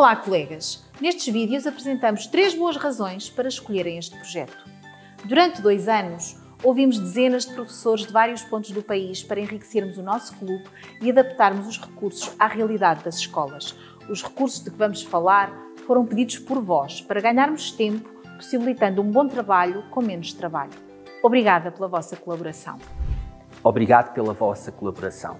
Olá, colegas! Nestes vídeos apresentamos 3 boas razões para escolherem este projeto. Durante 2 anos, ouvimos dezenas de professores de vários pontos do país para enriquecermos o nosso clube e adaptarmos os recursos à realidade das escolas. Os recursos de que vamos falar foram pedidos por vós para ganharmos tempo, possibilitando um bom trabalho com menos trabalho. Obrigada pela vossa colaboração. Obrigado pela vossa colaboração.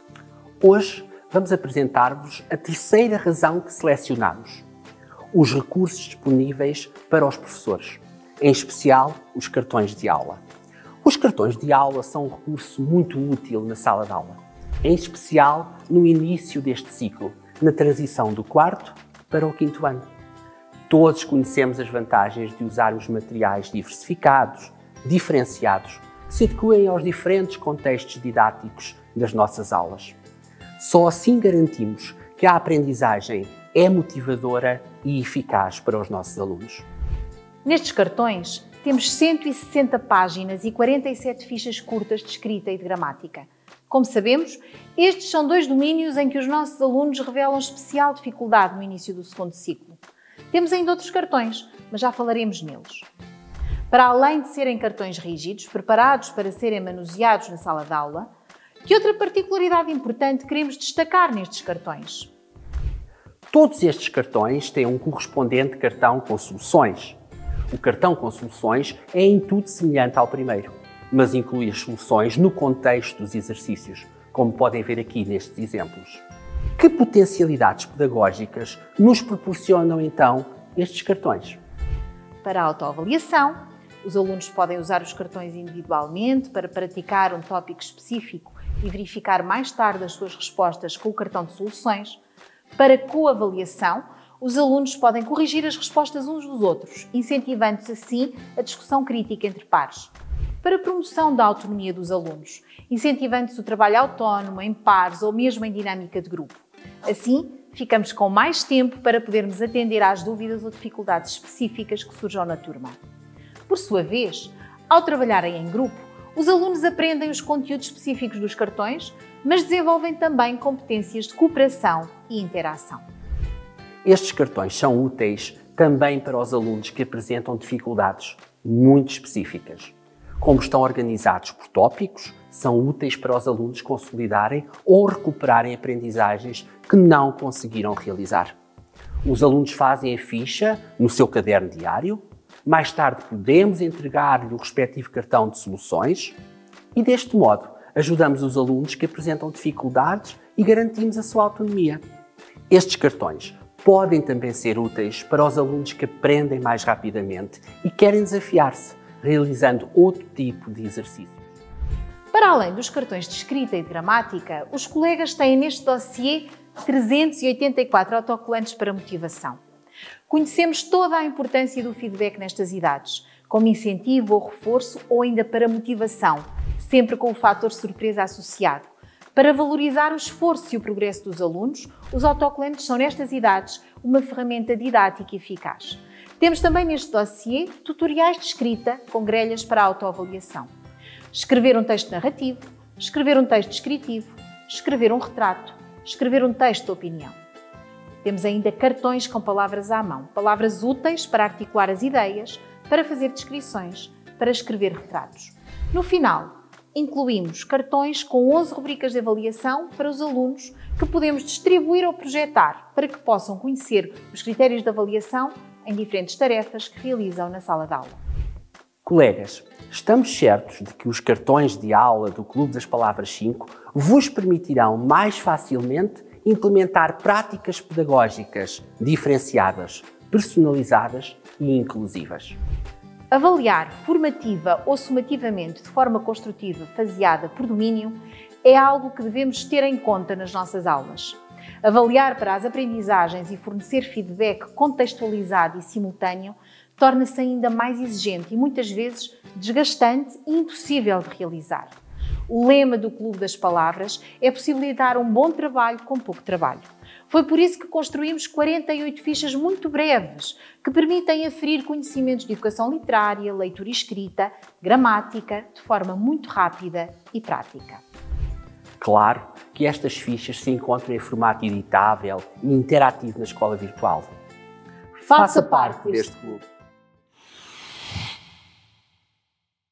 Hoje vamos apresentar-vos a terceira razão que selecionamos: os recursos disponíveis para os professores, em especial os cartões de aula. Os cartões de aula são um recurso muito útil na sala de aula, em especial no início deste ciclo, na transição do 4º para o 5º ano. Todos conhecemos as vantagens de usar os materiais diversificados, diferenciados, que se adequem aos diferentes contextos didáticos das nossas aulas. Só assim garantimos que a aprendizagem é motivadora e eficaz para os nossos alunos. Nestes cartões temos 160 páginas e 47 fichas curtas de escrita e de gramática. Como sabemos, estes são 2 domínios em que os nossos alunos revelam especial dificuldade no início do 2º ciclo. Temos ainda outros cartões, mas já falaremos neles. Para além de serem cartões rígidos, preparados para serem manuseados na sala de aula, que outra particularidade importante queremos destacar nestes cartões? Todos estes cartões têm um correspondente cartão com soluções. O cartão com soluções é em tudo semelhante ao primeiro, mas inclui as soluções no contexto dos exercícios, como podem ver aqui nestes exemplos. Que potencialidades pedagógicas nos proporcionam então estes cartões? Para a autoavaliação, os alunos podem usar os cartões individualmente para praticar um tópico específico e verificar mais tarde as suas respostas com o cartão de soluções. Para coavaliação, os alunos podem corrigir as respostas uns dos outros, incentivando-se assim a discussão crítica entre pares. Para promoção da autonomia dos alunos, incentivando-se o trabalho autónomo, em pares ou mesmo em dinâmica de grupo. Assim, ficamos com mais tempo para podermos atender às dúvidas ou dificuldades específicas que surjam na turma. Por sua vez, ao trabalharem em grupo, os alunos aprendem os conteúdos específicos dos cartões, mas desenvolvem também competências de cooperação e interação. Estes cartões são úteis também para os alunos que apresentam dificuldades muito específicas. Como estão organizados por tópicos, são úteis para os alunos consolidarem ou recuperarem aprendizagens que não conseguiram realizar. Os alunos fazem a ficha no seu caderno diário. Mais tarde podemos entregar-lhe o respectivo cartão de soluções e, deste modo, ajudamos os alunos que apresentam dificuldades e garantimos a sua autonomia. Estes cartões podem também ser úteis para os alunos que aprendem mais rapidamente e querem desafiar-se, realizando outro tipo de exercícios. Para além dos cartões de escrita e de gramática, os colegas têm neste dossiê 384 autocolantes para motivação. Conhecemos toda a importância do feedback nestas idades, como incentivo ou reforço ou ainda para motivação, sempre com o fator surpresa associado. Para valorizar o esforço e o progresso dos alunos, os autocolantes são nestas idades uma ferramenta didática eficaz. Temos também neste dossiê tutoriais de escrita com grelhas para a autoavaliação. Escrever um texto narrativo, escrever um texto descritivo, escrever um retrato, escrever um texto de opinião. Temos ainda cartões com palavras à mão, palavras úteis para articular as ideias, para fazer descrições, para escrever retratos. No final, incluímos cartões com 11 rubricas de avaliação para os alunos que podemos distribuir ou projetar para que possam conhecer os critérios de avaliação em diferentes tarefas que realizam na sala de aula. Colegas, estamos certos de que os cartões de aula do Clube das Palavras 5 vos permitirão mais facilmente implementar práticas pedagógicas diferenciadas, personalizadas e inclusivas. Avaliar formativa ou sumativamente de forma construtiva faseada por domínio é algo que devemos ter em conta nas nossas aulas. Avaliar para as aprendizagens e fornecer feedback contextualizado e simultâneo torna-se ainda mais exigente e muitas vezes desgastante e impossível de realizar. O lema do Clube das Palavras é possibilitar um bom trabalho com pouco trabalho. Foi por isso que construímos 48 fichas muito breves, que permitem aferir conhecimentos de educação literária, leitura e escrita, gramática, de forma muito rápida e prática. Claro que estas fichas se encontram em formato editável e interativo na escola virtual. Faça parte deste clube.